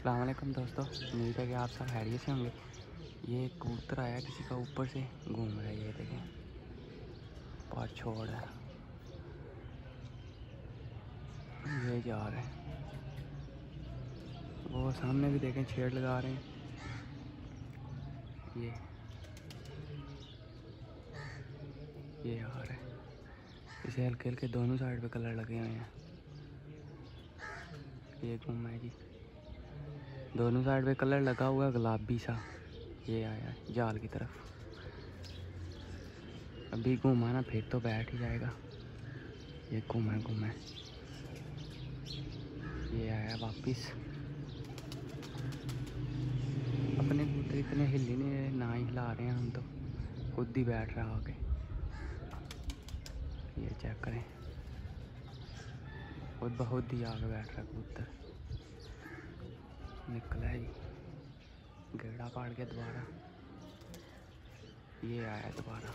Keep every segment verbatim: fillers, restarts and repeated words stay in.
अस्सलाम वालेकुम दोस्तों, उम्मीद है कि आप सब खैरियत से होंगे। ये कबूतर आया किसी का, ऊपर से घूम रहा है। ये देखें, पाँच छोड़ है, ये जा रहे हैं। वो सामने भी देखें, छेड़ लगा रहे हैं। ये ये आ रहे हैं, इसे हल्के हल्के दोनों साइड पे कलर लगे हुए हैं। ये घूमा है जी, दोनों साइड पे कलर लगा हुआ है गुलाबी सा। ये आया जाल की तरफ, अभी घूमा ना फिर तो बैठ ही जाएगा। ये घूमा घूमा ये आया वापिस। अपने कबूतर इतने हिल नहीं ना ही हिला रहे हैं, हम तो खुद ही बैठ रहा आके। ये चेक करें, खुद बहुत ही आगे बैठ रहा कबूतर। निकला है जी, गेड़ा पाड़ के दोबारा। ये आया दोबारा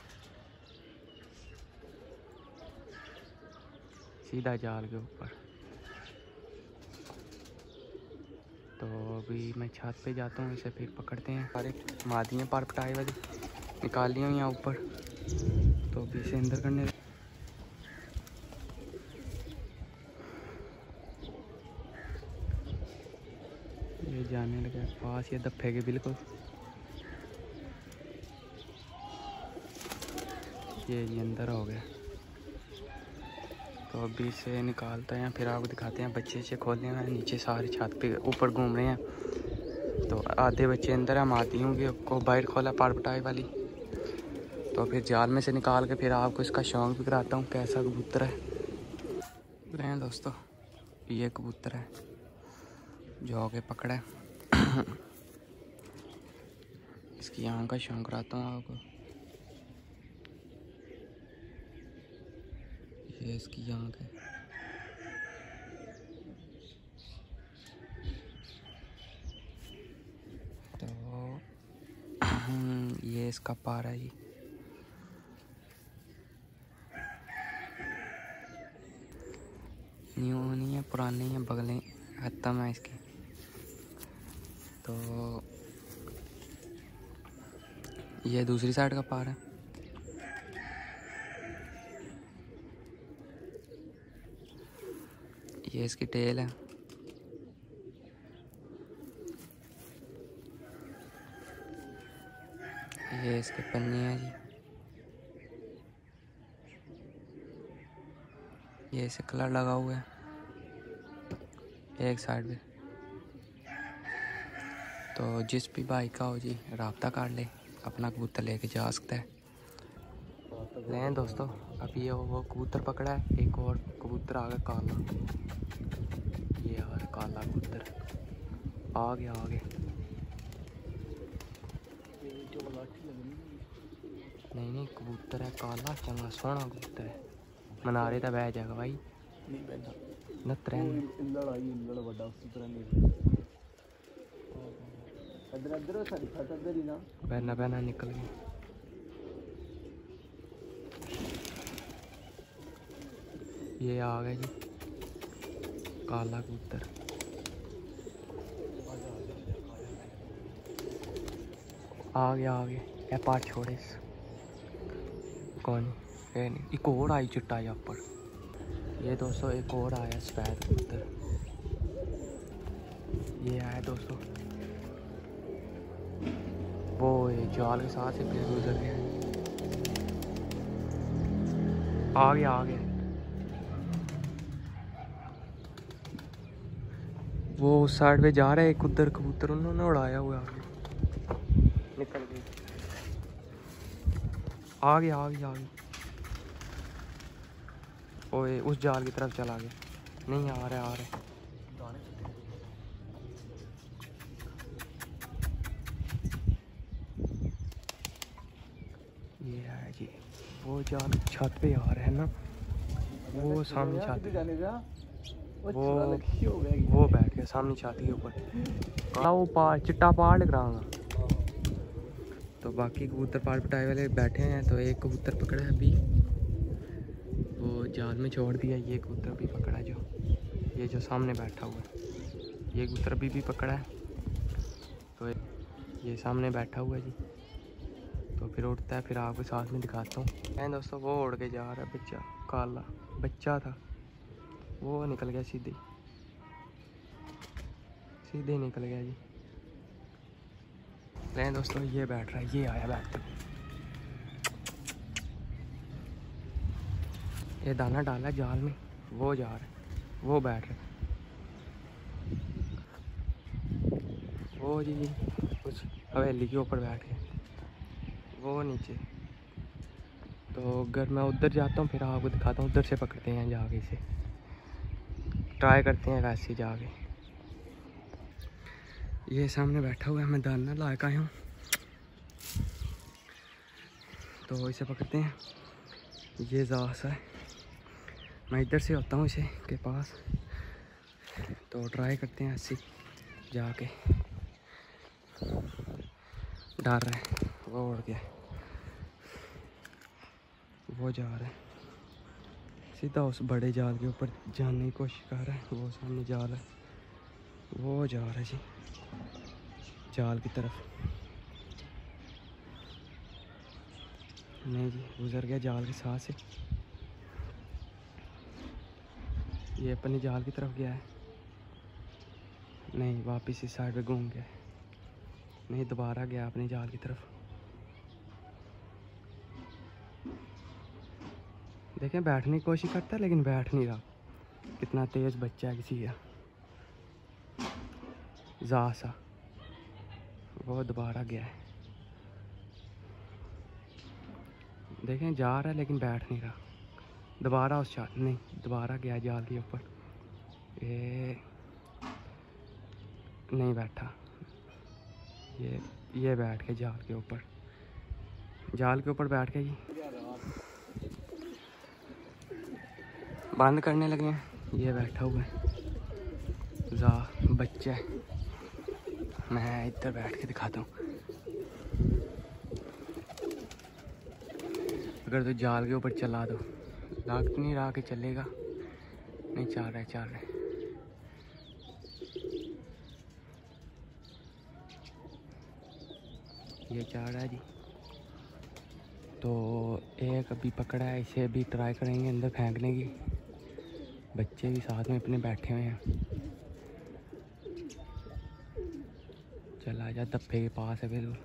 सीधा जाल के ऊपर। तो अभी मैं छत पे जाता हूँ, इसे फिर पकड़ते हैं। सारे मादियाँ पार पटाई वाली निकाली हुई यहाँ ऊपर, तो अभी इसे अंदर करने। ये जाने लगा पास, ये दफे के बिल्कुल। ये ये अंदर हो गया, तो अभी इसे निकालते हैं, फिर आपको दिखाते हैं। बच्चे से खोलने हैं, नीचे सारे छत पे ऊपर घूम रहे हैं। तो आधे बच्चे अंदर हम आती होंगे, को बाहर खोला पार पटाई वाली। तो फिर जाल में से निकाल के फिर आपको इसका शौक भी कराता हूँ, कैसा कबूतर है। रहे हैं दोस्तों, ये कबूतर है जो आगे पकड़ा है। इसकी आँख का शौक कराता हूँ आपको। ये इसकी आँख है। तो ये इसका पारा है जी। न्यू नहीं है, पुरानी है, बगलें खत्म है इसकी। तो ये दूसरी साइड का पार है। ये इसकी टेल है। ये इसके पन्ने हैं जी। ये इसे कलर लगा हुआ है एक साइड पे। तो जिस भी भाई का हो जी, राब्ता कर ले, अपना कबूतर लेके जा सकता है। लें दोस्तों, अभी ये वो कबूतर पकड़ा है, एक और कबूतर आ गया काला। ये और काला कबूतर आ गया आगे। नहीं नहीं, कबूतर है काला, चंगा सोहना कबूतर है। मनारे तो बह जाएगा भाई, बहना बहना निकल गई। ये आ गया जी काला कबूतर। आ गया आ गया, ये पार छोड़े इस। कौन है? नहीं, एक और आई चिट्टा यहाँ पर। ये दोस्तों एक और आया सफेद कबूतर। ये आया दोस्तों, वो ये जाल के साथ से फिर गुजर गया। आ गया आ गया, वो उस साइड पे जा रहा है। एक उधर कबूतर उन्होंने उड़ाया हुआ, आगे निकल गई। आ गया आ गया आ गया, ओए उस जाल की तरफ चला गया। नहीं आ रहा आ रहा। ये है जी, वो जाल छत पे आ रहा है ना, वो सामने छत पे, वो वो बैठ गया सामने छत के ऊपर। वो पार चिट्टा पार लग रहा। तो बाकी कबूतर पार पटाए वाले बैठे हैं। तो एक कबूतर पकड़ा है अभी, वो जाल में छोड़ दिया। ये कबूतर भी पकड़ा, जो ये जो सामने बैठा हुआ है, ये कबूतर अभी भी पकड़ा है। तो ये सामने बैठा हुआ है जी, तो फिर उड़ता है, फिर आपके साथ में दिखाता हूँ। एंड दोस्तों वो उड़ के जा रहा है, बच्चा काला बच्चा था, वो निकल गया सीधे सीधे निकल गया जी। लेकिन दोस्तों ये बैठ रहा है, ये आया बैठ के, ये दाना डाला जाल में, वो जा रहा है, वो बैठ रहा है, वो जी जी कुछ हवेली के ऊपर बैठ गया, वो नीचे। तो अगर मैं उधर जाता हूँ फिर आपको दिखाता हूँ, उधर से पकड़ते हैं जाके, इसे ट्राई करते हैं वैसे जाके। ये सामने बैठा हुआ है, मैं दाना ला के आया हूँ, तो इसे पकड़ते हैं। ये जास है, मैं इधर से होता हूँ इसे के पास, तो ट्राई करते हैं ऐसे जाके। डर रहा है, वो उड़ गया, वो जा रहा है सीधा उस बड़े जाल के ऊपर जाने की कोशिश कर रहा है। वो सामने जाल है, वो जा रहा है जी जाल की तरफ। नहीं जी, गुजर गया जाल के साथ से, ये अपनी जाल की तरफ गया है, नहीं वापस इस साइड पे घूम गया है, नहीं दोबारा गया अपनी जाल की तरफ। देखें बैठने की कोशिश करता है लेकिन बैठ नहीं रहा, कितना तेज़ बच्चा है किसी का, जा सा, वो दोबारा गया है। देखें जा रहा है लेकिन बैठ नहीं रहा, दोबारा उस चाल नहीं, दोबारा गया जाल के ऊपर, ये नहीं बैठा, ये ये बैठ के जाल के ऊपर, जाल के ऊपर बैठ के ही बंद करने लगे हैं। ये बैठा हुआ है जा बच्चा है, मैं इधर बैठ के दिखाता हूँ। अगर तो जाल के ऊपर चला दो, लग नहीं रहा कि चलेगा, नहीं चल रहा है, चल रहा है। ये चल रहा है जी, तो एक अभी पकड़ा है, इसे अभी ट्राई करेंगे अंदर फेंकने की। बच्चे भी साथ में अपने बैठे हुए हैं, चला जा दब्बे के पास है बिल्कुल।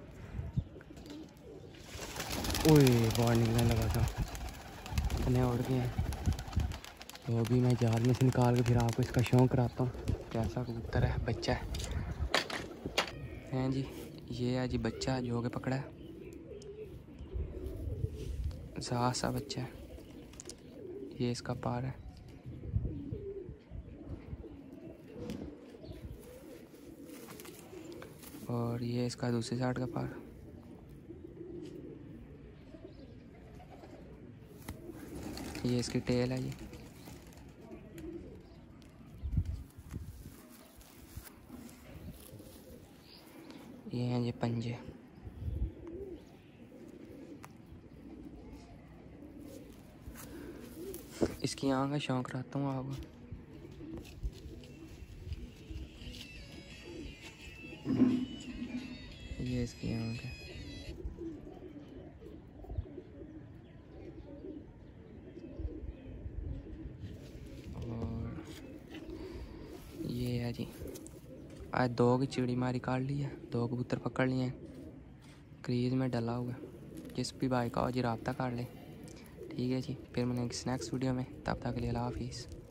ओए बाहर निकलने लगा था, इतने उड़ गए हैं। तो अभी मैं जाल में से निकाल के फिर आपको इसका शौक कराता हूँ, कैसा कबूतर है, बच्चा है हैं जी। ये है जी बच्चा जो के पकड़ा है, सा सा बच्चा है, ये इसका पार है। और ये इसका दूसरी साइड का पार, ये इसकी टेल है। ये ये हैं ये पंजे। इसकी आँख का शौक रखता हूँ आपको। ये इसकी आँख है, और ये है जी। आज दो की चिड़ी मारी काट ली है, दो कबूतर पकड़ लिए हैं, क्रीज में डला हुआ। जिस भी भाई का हो जी रब्ता कर ले, ठीक है जी। फिर मिलेंगे नेक्स्ट वीडियो में, तब तक के लिए अल्लाह हाफिज़।